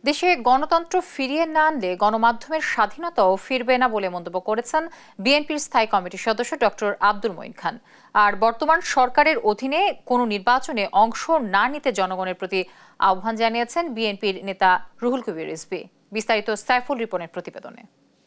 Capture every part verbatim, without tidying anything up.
দেশে গণতন্ত্র ফিরিয়ে না আনলে গণমাধ্যমের স্বাধীনতাও ফিরবে না বলে মন্তব্য করেছেন বিএনপির স্থায়ী কমিটির সদস্য ডক্টর আব্দুল মঈন খান। আর বর্তমান সরকারের অধীনে কোনো নির্বাচনে অংশ না নিতে জনগণের প্রতি আহ্বান জানিয়েছেন বিএনপির নেতা রুহুল কবির রিজভী। বিস্তারিত সাইফুল রিপনের প্রতিবেদনে।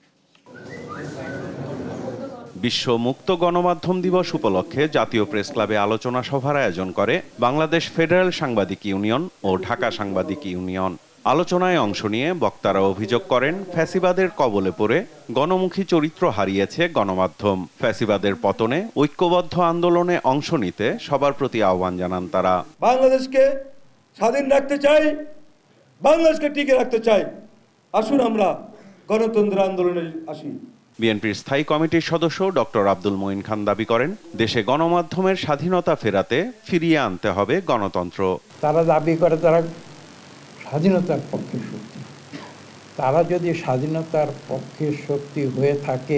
বিশ্ব মুক্ত গণমাধ্যম দিবস উপলক্ষে জাতীয় প্রেস ক্লাবে আলোচনা সভার আয়োজন করে বাংলাদেশ ফেডারেল সাংবাদিক ইউনিয়ন ও ঢাকা সাংবাদিক ইউনিয়ন। আলোচনায় অংশ নিয়ে বক্তারা অভিযোগ করেন, ফ্যাসিবাদের কবলে পড়ে গণমুখী চরিত্র হারিয়েছে গণমাধ্যম। ফ্যাসিবাদের পতনে ঐক্যবদ্ধ আন্দোলনে অংশ নিতে সবার প্রতি আহ্বান জানান তারা। বাংলাদেশকে স্বাধীন রাখতে চাই, বাংলাদেশকে টিকে রাখতে চাই, আসুন আমরা গণতন্ত্র আন্দোলনে আসি। বিএনপির স্থায়ী কমিটির সদস্য ডক্টর আব্দুল মঈন খান দাবি করেন, দেশে গণমাধ্যমের স্বাধীনতা ফেরাতে ফিরিয়ে আনতে হবে গণতন্ত্র। তারা দাবি করে তারা স্বাধীনতার পক্ষে শক্তি। তারা যদি স্বাধীনতার পক্ষে শক্তি হয়ে থাকে,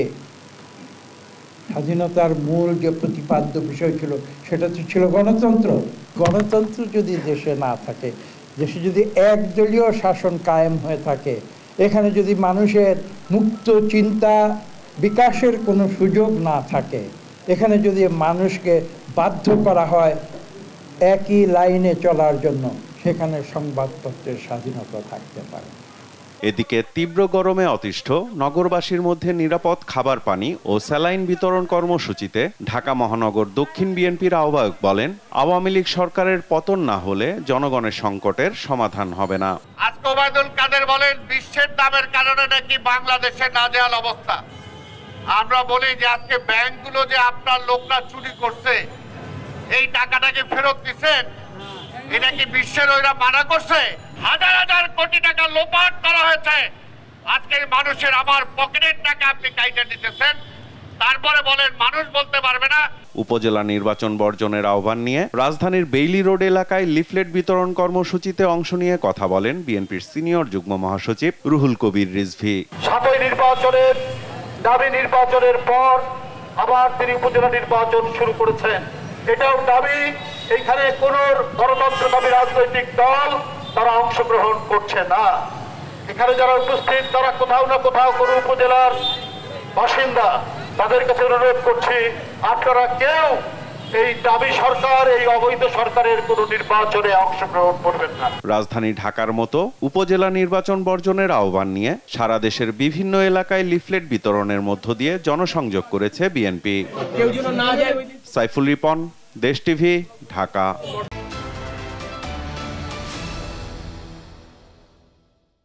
স্বাধীনতার মূল যে প্রতিপাদ্য বিষয় ছিল সেটা তো ছিল গণতন্ত্র। গণতন্ত্র যদি দেশে না থাকে, দেশে যদি একদলীয় শাসন কায়েম হয়ে থাকে, এখানে যদি মানুষের মুক্ত চিন্তা বিকাশের কোনো সুযোগ না থাকে, এখানে যদি মানুষকে বাধ্য করা হয় একই লাইনে চলার জন্য, সেখানে সংবাদপত্রের স্বাধীনতা থাকতে পারে। এদিকে তীব্র গরমে অতিষ্ঠ নগরবাসীর মধ্যে নিরাপদ খাবার পানি ও স্যালাইন বিতরণ কর্মসূচিতে ঢাকা মহানগর দক্ষিণ বিএনপির আহ্বায়ক বলেন, আওয়ামী লীগ সরকারের পতন না হলে জনগণের সংকটের সমাধান হবে না। আজকে ওবায়দুল কাদের বলেন বিশ্বের দামের কারণে নাকি বাংলাদেশের নাজেহাল অবস্থা। আমরা বলি যে আজকে ব্যাংকগুলো যে আপনার লোকরা চুরি করছে, এই টাকাটাকে ফেরত দিচ্ছেন, এটা কি বিশ্বের ওইরা মানা করছে? হাজার হাজার কোটি টাকা লোপাট করা হয়েছে। আজকে মানুষের আমার পকেটের টাকা আপনি কাইটা নিতেছেন, তারপরে বলেন মানুষ বলতে পারবে না। উপজেলা নির্বাচন বর্জনের আহ্বান নিয়ে রাজধানীর বেইলি রোড এলাকায় লিফলেট বিতরণ কর্মসূচিতে অংশ নিয়ে কথা বলেন বিএনপির সিনিয়র যুগ্ম মহাসচিব রুহুল কবির রিজভী। সাতই নির্বাচনের দাবি নির্বাচনের পর আবার তিনি উপজেলা নির্বাচন শুরু করেছেন। এটাও দাবি, এখানে কোন গণতন্ত্র দাবি রাজনৈতিক দল তারা অংশগ্রহণ করছে না। এখানে যারা উপস্থিত তারা কোথাও না কোথাও কোনো উপজেলার বাসিন্দা। তাদের কাছে অনুরোধ করছি, আপনারা কেউ এই দাবি সরকার, এই অবৈধ সরকারের কোন নির্বাচনে অংশগ্রহণ করবেন না। রাজধানী ঢাকার মতো উপজেলা নির্বাচন বর্জনের আহ্বান নিয়ে সারা দেশের বিভিন্ন এলাকায় লিফলেট বিতরণের মধ্য দিয়ে জনসংযোগ করেছে বিএনপি। সাইফুল রিপন, দেশ টিভি, ঢাকা।